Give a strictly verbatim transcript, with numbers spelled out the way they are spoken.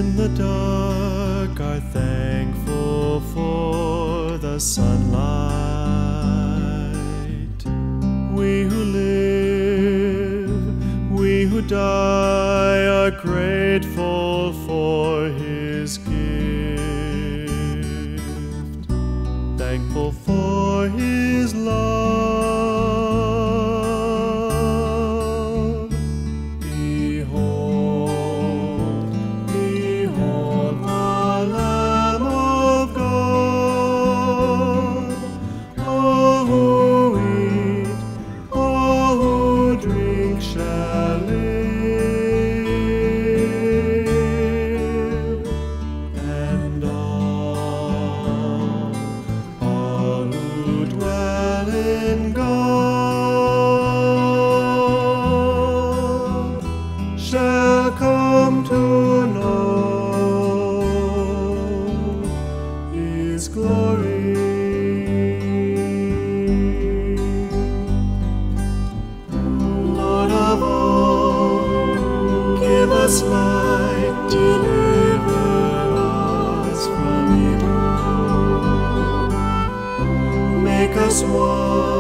in the dark are thankful for the sunlight. We who live, we who die are grateful for His gift, thankful for His love. Behold, behold the Lamb of God. All who eat, all who drink shall live, and all, all who dwell in God shall come to know His glory. Lord of all, give us light, deliver us from evil. Make us one